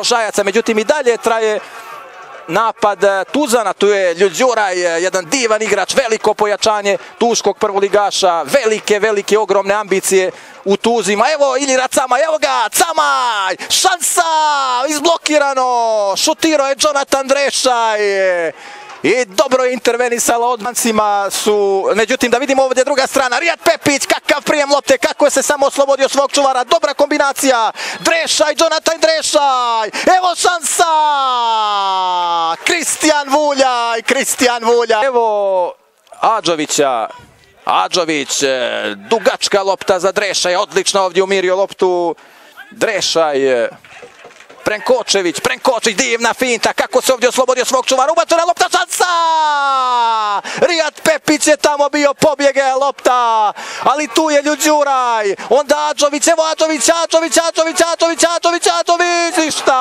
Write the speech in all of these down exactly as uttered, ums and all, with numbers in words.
Žajaca, međutim i dalje traje napad Tuzana, tu je Ljuđuraj, jedan divan igrač, veliko pojačanje tuškog prvoligaša, velike, velike, ogromne ambicije u Tuzima. Evo Iljira Camaj, evo ga, Camaj, šansa, izblokirano, šutirao je Jonathan Drešaj. I dobro je intervenisala odmancima su, međutim da vidimo ovdje druga strana, Rijad Pepić, kakav prijem lopte, kako je se samo oslobodio svog čuvara, dobra kombinacija, Drešaj, Jonathan Drešaj, evo šansa, Kristijan Vuljaj, Kristijan Vuljaj, evo Adžovića, Adžović, dugačka lopta za Drešaj, odlično ovdje umirio loptu, Drešaj, Prenkočević, Prenkočević, divna finta, kako se ovdje oslobodio svog čuvara, ubačena lopta, šansa! Rijad Pepić je tamo bio, pobjege lopta, ali tu je Ljuđuraj, onda Adžović, evo Adžović, Adžović, Adžović, Adžović, Adžović, Adžović, ništa!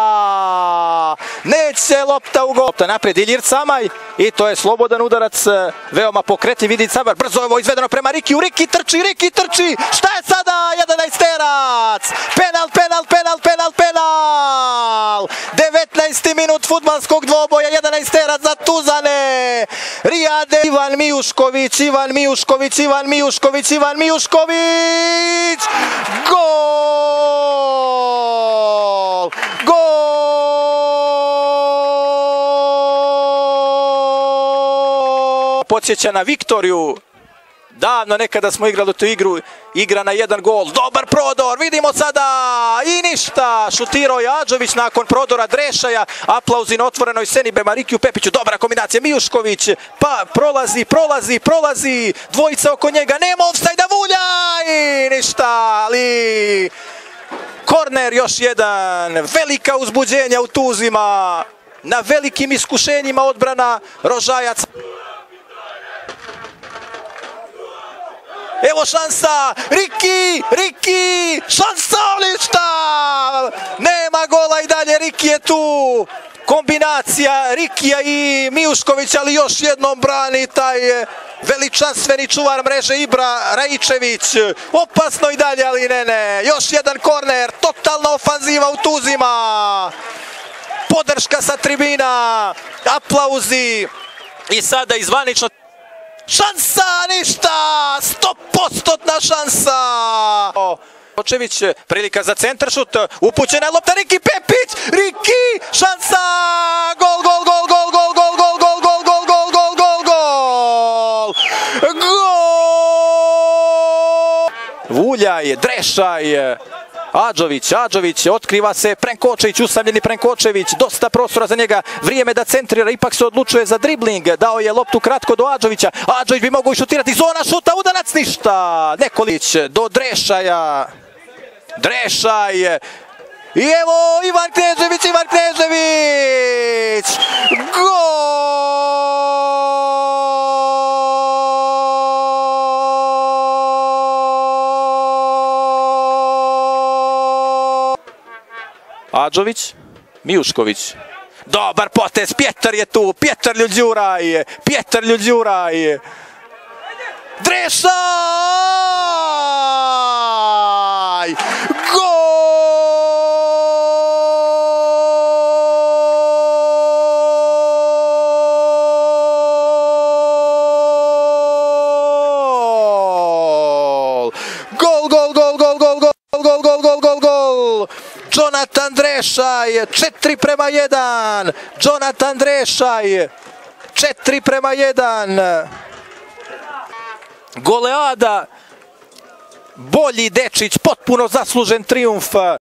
Neće lopta u gol. Lopta naprijed, Iljir Camaj, i to je slobodan udarac, veoma pokretljiv, vidi Cabar, brzo je ovo izvedeno prema Rikiju, Riki trči, Riki trči, šta je sada, jedanaesterac, penal, penal, penal, penal, penal, devetnaesti minut fudbalskog dvoboja, jedanaesterac za Tuzane, Rijade, Ivan Mijušković, Ivan Mijušković, Ivan Mijušković, Ivan Mijušković, gol, gol, podsjeća na Viktoriju. Davno nekada smo igrali tu igru, igra na jedan gol, dobar prodor, vidimo sada i ništa, šutirao je Adžović nakon prodora Drešaja, aplauzi na otvorenoj sceni prema Rikiju Pepiću, dobra kombinacija, Mijušković, pa prolazi, prolazi, prolazi, dvojica oko njega, nema ofsajda, Vuljaj, ništa, ali korner još jedan, velika uzbuđenja u Tuzima, na velikim iskušenjima odbrana Rožajac. Evo šansa, Riki, Riki, šansa, ništa, nema gola i dalje, Riki je tu, kombinacija Rikija i Mijuškovića, ali još jednom brani taj veličanstveni čuvar mreže Ibra Raičević, opasno i dalje, ali ne, ne, još jedan korner, totalna ofanziva u Tuzima, podrška sa tribina, aplauzi i sada izvanično. Šansa, ništa, stopostotna šansa. Očević, prilika za centaršut, upućena je lopta, Riki Pepić, Riki, šansa, gol, gol, gol, gol, gol, gol, gol, gol, gol, gol, gol, gol, gol, gol, gol. Vuljaj, Drešaj, Adžović, Adžović, otkriva se Prenkočević, usamljeni Prenkočević, dosta prostora za njega, vrijeme da centrira, ipak se odlučuje za dribling, dao je loptu kratko do Adžovića, Adžović bi mogao šutirati, zona šuta, udarac, ništa, Nekolić do Drešaja, Drešaj, i evo Ivan Knežević, Ivan Knežević, gol! Adžović, Mijušković, dobar potez, Pjetar je tu, Pjetar Ljuđuraj, Pjetar Ljuđuraj, Drešaj, gol, gol, gol, gol, gol, gol, gol, gol, gol, gol, gol, Jonathan Drešaj, četiri prema jedan, Jonathan Drešaj, četiri prema jedan, goleada, bolji Dečić, potpuno zaslužen trijumf.